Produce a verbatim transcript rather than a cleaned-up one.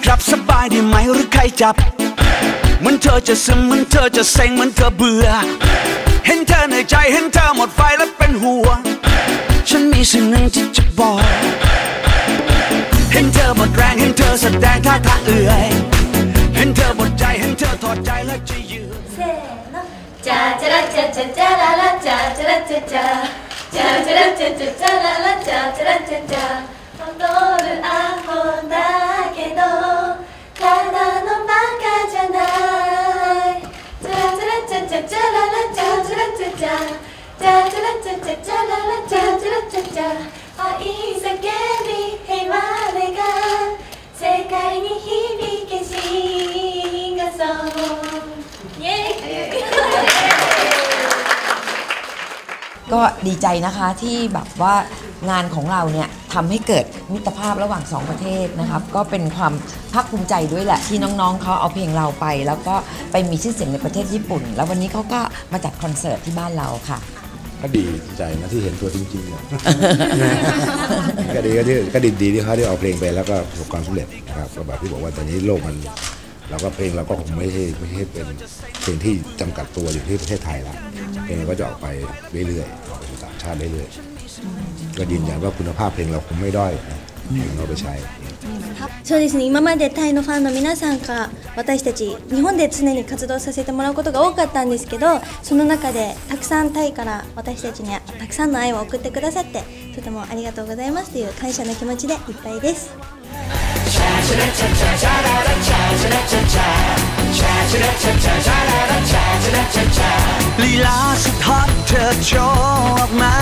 ครับสบายดีไหมหรือใครจับเหมือนเธอจะซึมเหมือนเธอจะเซ็งเหมือนเธอเบื่อเห็นเธอเหนื่อยใจเห็นเธอหมดไฟแล้วเป็นห่วงฉันมีสิ่งหนึ่งที่จะบอกเห็นเธอหมดแรงเห็นเธอแสดงท่าทางเอื่อยเห็นเธอหมดใจเห็นเธอถอดใจแล้วจะยืนจ้าจ้าจ้าจ้าจ้าลาลาจ้าจ้าจ้าจ้าจ้าจ้าจ้าจ้าจ้าลาลาจ้าจ้าจ้าจ้า踊るアホだけどただのバカじゃないチャチャラチャチャチャララチャチャラチャチャチャチャラチャチャチャララチャチャラチャチャ愛叫び平和が世界に響けシンガソンイエーイก็ดีใจนะคะที่แบบว่างานของเราเนี่ยทำให้เกิดมิตรภาพระหว่างสองประเทศนะครับก็เป็นความภาคภูมิใจด้วยแหละที่น้องๆเขาเอาเพลงเราไปแล้วก็ไปมีชื่อเสียงในประเทศญี่ปุ่นแล้ววันนี้เขาก็มาจัดคอนเสิร์ตที่บ้านเราค่ะก็ดีใจนะที่เห็นตัวจริงๆเนี่ยก็ดีก็ดีก็ดีดีที่เขาได้เอาเพลงไปแล้วก็ประสบความสำเร็จนะครับก็แบบที่บอกว่าตอนนี้โลกมันเราก็เพลงเราก็คงไม่ใช่ไม่ใช่เป็นเพลงที่จำกัดตัวอยู่ที่ประเทศไทยแล้วเพลงก็จะออกไปเรื่อยๆออกไปต่างชาติเรื่อยๆก็ยืนยันว่าคุณภาพเพลงเราคงไม่ด้อยเราไปใช้そうですね、今までタイのファンの皆さんから私たち日本で常に活動させてもらうことが多かったんですけど、その中でたくさんタイから私たちにたくさんの愛を送ってくださってとてもありがとうございますという感謝の気持ちでいっぱいですลีลาสุดฮอตเธอโชว์ออกมา